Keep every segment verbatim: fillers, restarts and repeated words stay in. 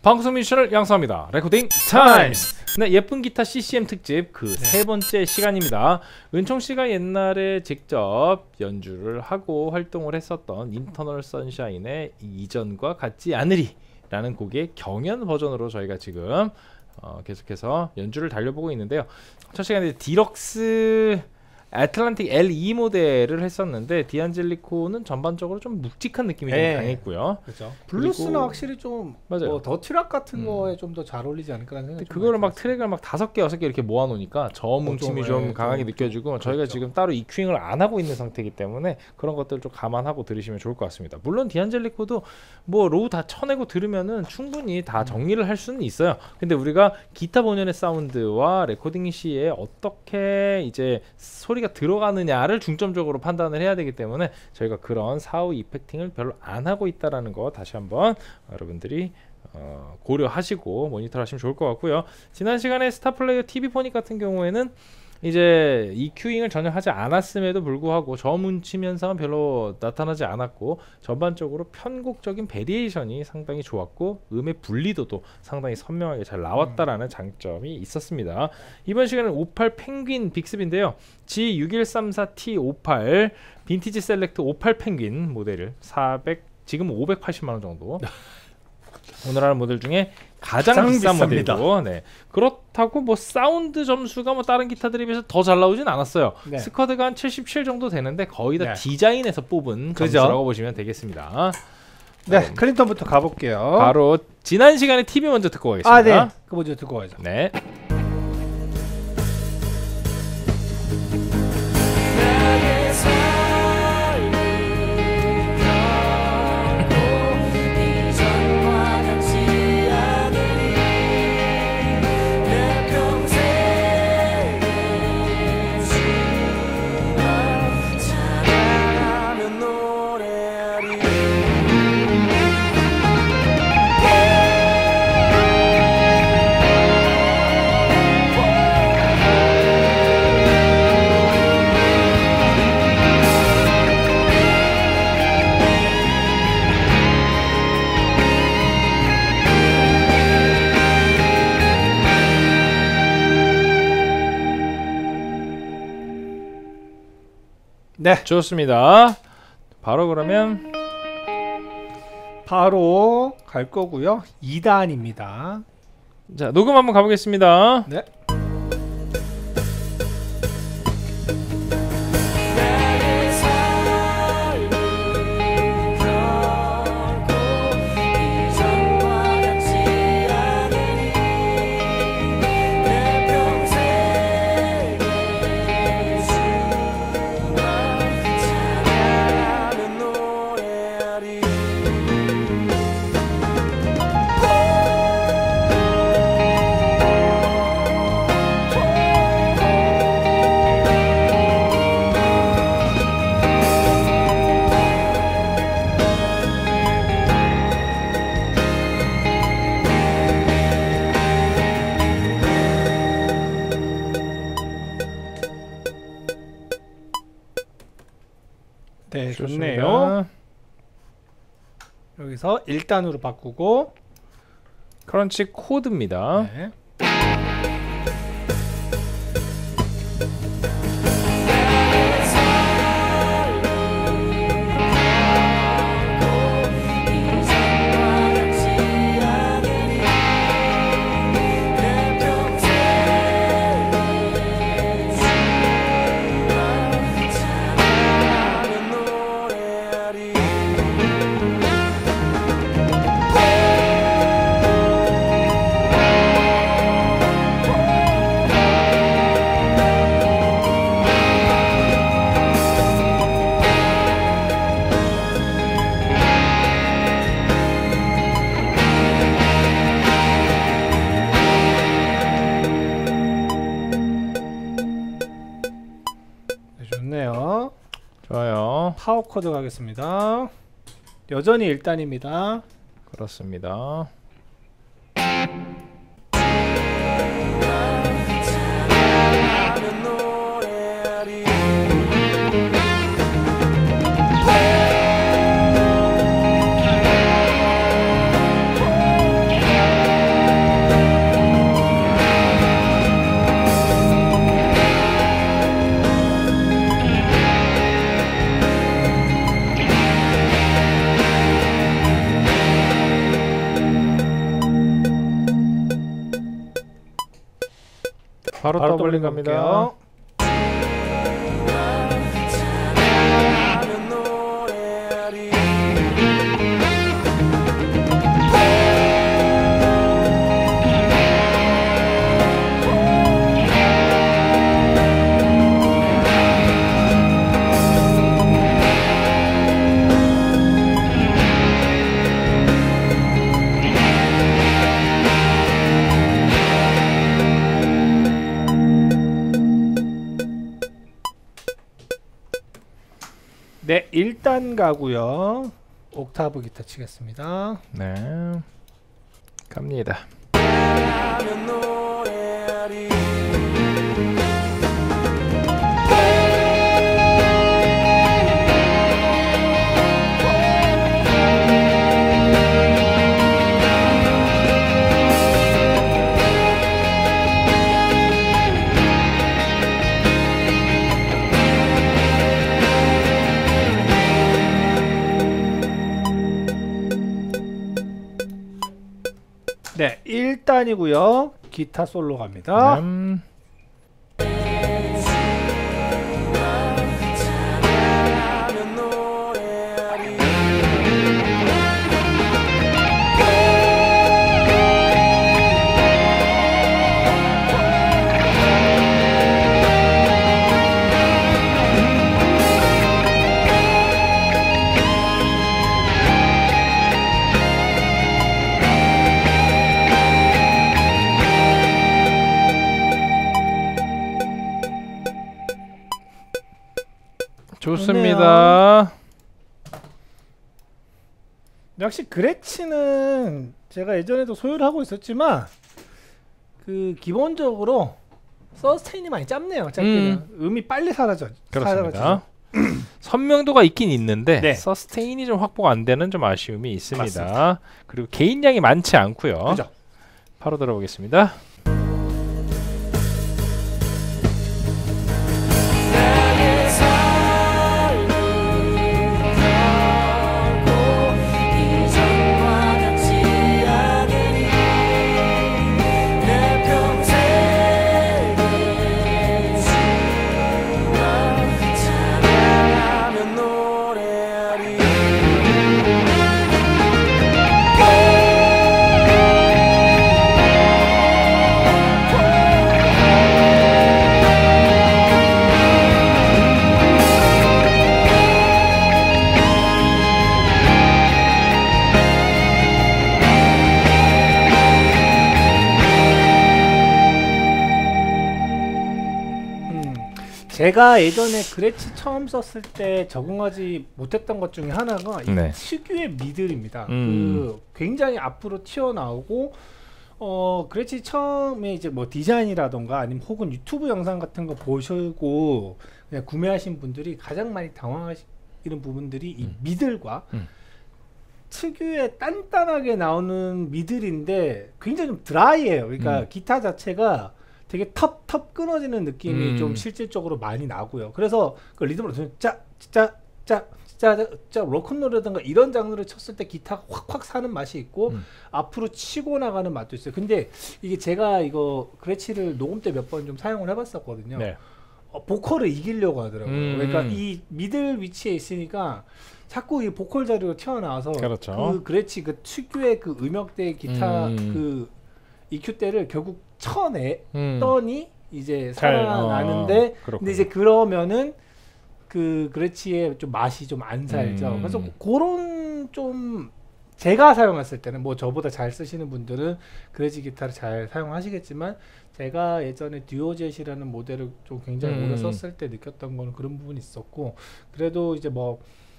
방송 미션을 양성합니다. 레코딩 타임스. 네, 예쁜 기타 씨씨엠 특집 그 세 네. 번째 시간입니다. 은총 씨가 옛날에 직접 연주를 하고 활동을 했었던 인터널 선샤인의 이전과 같지 않으리라는 곡의 경연 버전으로 저희가 지금 어, 계속해서 연주를 달려보고 있는데요. 첫 시간에 디럭스 애틀란틱 엘이 모델을 했었는데 디안젤리코는 전반적으로 좀 묵직한 느낌이 네. 좀 강했고요. 그렇죠. 블루스는 확실히 좀 뭐 더 트랙 같은 음. 거에 좀 더 잘 어울리지 않을까라는 생각이 그거를 막 트랙을 막 다섯 개 여섯 개 이렇게 모아놓으니까 저음뭉침이 어, 좀, 좀 네, 강하게 좀, 느껴지고 그렇죠. 저희가 지금 따로 이큐잉을 안 하고 있는 상태이기 때문에 그런 것들을 좀 감안하고 들으시면 좋을 것 같습니다. 물론 디안젤리코도 뭐 로우 다 쳐내고 들으면은 충분히 다 정리를 할 수는 있어요. 근데 우리가 기타 본연의 사운드와 레코딩 시에 어떻게 이제 소리 가 들어가느냐를 중점적으로 판단을 해야 되기 때문에 저희가 그런 사후 이펙팅을 별로 안 하고 있다라는 거 다시 한번 여러분들이 어, 고려하시고 모니터 하시면 좋을 것 같고요. 지난 시간에 스타플레이어 티비포닉 같은 경우에는 이제 이큐잉을 전혀 하지 않았음에도 불구하고 저음운침 현상은 별로 나타나지 않았고 전반적으로 편곡적인 베리에이션이 상당히 좋았고 음의 분리도도 상당히 선명하게 잘 나왔다라는 음. 장점이 있었습니다. 이번 시간은 오십팔 펭귄 빅스비인데요. 지 육일삼사 티 오십팔 빈티지 셀렉트 오십팔 펭귄 모델을 사백 지금 오백팔십만 원 정도 오늘 하는 모델 중에 가장, 가장 비싼 모델이고 네. 그렇다고 뭐 사운드 점수가 뭐 다른 기타들에 비해서 더 잘 나오진 않았어요. 네. 스쿼드가 한 칠십칠 정도 되는데 거의 다 네. 디자인에서 뽑은 그죠? 점수라고 보시면 되겠습니다. 네, 네, 클린턴부터 가볼게요. 바로 지난 시간에 티비 먼저 듣고 가겠습니다. 아, 네, 그 먼저 듣고 가죠. 네. 네, 좋습니다. 바로 그러면 바로 갈 거고요. 이 단입니다. 자, 녹음 한번 가보겠습니다. 네. 네, 좋네요. 좋습니다. 여기서 일 단으로 바꾸고 크런치 코드입니다. 네. 좋네요. 좋아요. 파워 코드 가겠습니다. 여전히 일 단입니다. 그렇습니다. 바로, 바로 더블링 갑니다. 네, 일 단 가고요. 옥타브 기타 치겠습니다. 네, 갑니다. 네, 일 단이고요. 기타 솔로 갑니다. 음. 좋습니다. 역시 그레치는 제가 예전에도 소유를 하고 있었지만 그 기본적으로 서스테인이 많이 짧네요. 짧게는 음. 음이 빨리 사라져. 그렇습니다. 선명도가 있긴 있는데 네. 서스테인이 좀 확보가 안 되는 좀 아쉬움이 있습니다. 맞습니다. 그리고 개인량이 많지 않고요. 그죠. 바로 들어보겠습니다. 제가 예전에 그레치 처음 썼을 때 적응하지 못했던 것 중에 하나가 네. 이 특유의 미들입니다. 음. 그 굉장히 앞으로 튀어나오고 어 그레치 처음에 이제 뭐 디자인이라던가 아니면 혹은 유튜브 영상 같은 거 보시고 그냥 구매하신 분들이 가장 많이 당황하시는 부분들이 이 음. 미들과 음. 특유의 단단하게 나오는 미들인데 굉장히 좀 드라이해요. 그러니까 음. 기타 자체가 되게 텁텁 끊어지는 느낌이 음. 좀 실질적으로 많이 나고요. 그래서 그 리듬으로 짜, 짜, 짜, 짜, 짜, 로큰롤이라든가 이런 장르를 쳤을 때 기타가 확확 사는 맛이 있고 음. 앞으로 치고 나가는 맛도 있어요. 근데 이게 제가 이거 그레치를 녹음 때 몇 번 좀 사용을 해봤었거든요. 네. 어, 보컬을 이기려고 하더라고요. 음. 그러니까 이 미들 위치에 있으니까 자꾸 이 보컬 자리로 튀어나와서 그렇죠. 그 그레치 그 특유의 그 음역대 기타 음. 그 이큐 대를 결국 쳐냈더니 음. 이제 살아나는데 어, 근데 이제 그러면은 그 그레치의 좀 맛이 좀 안 살죠. 음. 그래서 그런 좀 제가 사용했을 때는 뭐 저보다 잘 쓰시는 분들은 그레치 기타를 잘 사용하시겠지만 제가 예전에 듀오젯이라는 모델을 좀 굉장히 음. 오래 썼을 때 느꼈던 거는 그런 부분이 있었고 그래도 이제 뭐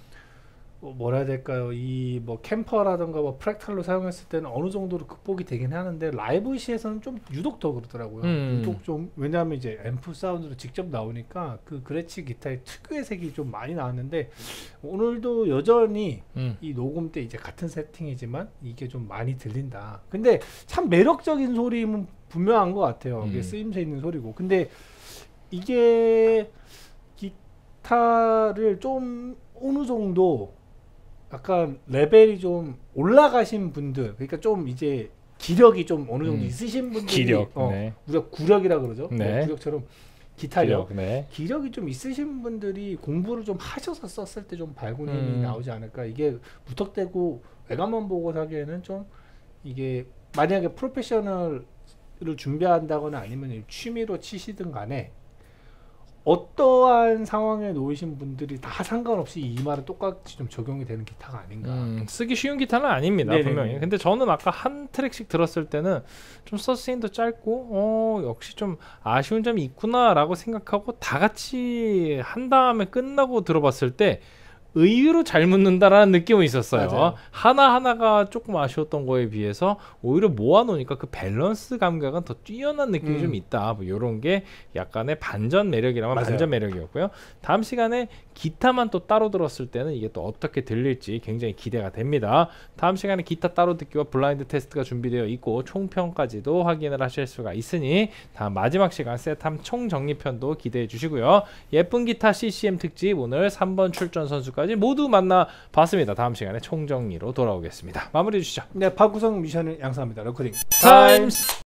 뭐라 해야 될까요? 이 뭐 캠퍼라든가 뭐 프랙탈로 사용했을 때는 어느 정도로 극복이 되긴 하는데 라이브 시에서는 좀 유독 더 그러더라고요. 음. 유독 좀 왜냐하면 이제 앰프 사운드로 직접 나오니까 그 그레치 기타의 특유의 색이 좀 많이 나왔는데 오늘도 여전히 음. 이 녹음 때 이제 같은 세팅이지만 이게 좀 많이 들린다. 근데 참 매력적인 소리는 분명한 것 같아요. 음. 이게 쓰임새 있는 소리고. 근데 이게 기타를 좀 어느 정도 약간 레벨이 좀 올라가신 분들, 그러니까 좀 이제 기력이 좀 어느 정도 음. 있으신 분들이 기력, 어, 네. 우리가 구력이라 그러죠. 네. 어, 구력처럼 기타력. 기력, 네. 기력이 좀 있으신 분들이 공부를 좀 하셔서 썼을 때 좀 밝은 힘이 음. 나오지 않을까. 이게 무턱대고 외관만 보고 사기에는 좀 이게 만약에 프로페셔널을 준비한다거나 아니면 취미로 치시든 간에 어떠한 상황에 놓이신 분들이 다 상관없이 이 말은 똑같이 좀 적용이 되는 기타가 아닌가. 음, 쓰기 쉬운 기타는 아닙니다. 네네네. 분명히. 근데 저는 아까 한 트랙씩 들었을 때는 좀 서스인도 짧고 어 역시 좀 아쉬운 점이 있구나라고 생각하고 다 같이 한 다음에 끝나고 들어봤을 때 의외로 잘 묻는다라는 느낌은 있었어요. 맞아요. 하나하나가 조금 아쉬웠던 거에 비해서 오히려 모아놓으니까 그 밸런스 감각은 더 뛰어난 느낌이 음. 좀 있다. 뭐 이런 게 약간의 반전 매력이라면 맞아요. 반전 매력이었고요. 다음 시간에 기타만 또 따로 들었을 때는 이게 또 어떻게 들릴지 굉장히 기대가 됩니다. 다음 시간에 기타 따로 듣기와 블라인드 테스트가 준비되어 있고 총평까지도 확인을 하실 수가 있으니 다음 마지막 시간 세탐 총정리편도 기대해 주시고요. 예쁜 기타 씨씨엠 특집 오늘 삼 번 출전 선수까지 모두 만나봤습니다. 다음 시간에 총정리로 돌아오겠습니다. 마무리해 주시죠. 네, 박구성 뮤지션을 양성합니다. 레코딩 타임스.